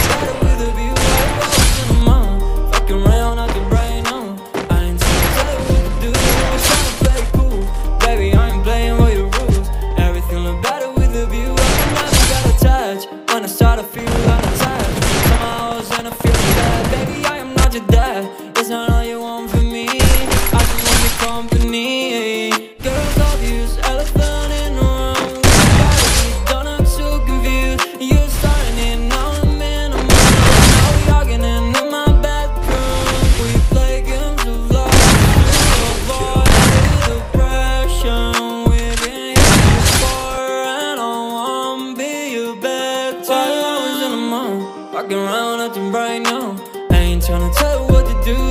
better with a view. I was in the mall, fucking around, I can brain on. I ain't tryna tell you what to do, I'm tryna play cool. Baby, I ain't playing by your rules. Everything look better with a view. I never got attached when I start to feel unattached. Somehow I was in a feeling bad. Baby, I am not your dad. It's not all you want from me. I just want your company. Girls obvious, elephant in the room. Don't act so confused. You're starting it, now I'm in a mood. Now we arguing in my bedroom. We play games of love to avoid depression. We've been here before and I won't be your bed. While I was in the mall, walking around acting bright now. I ain't tryna tell you what to do,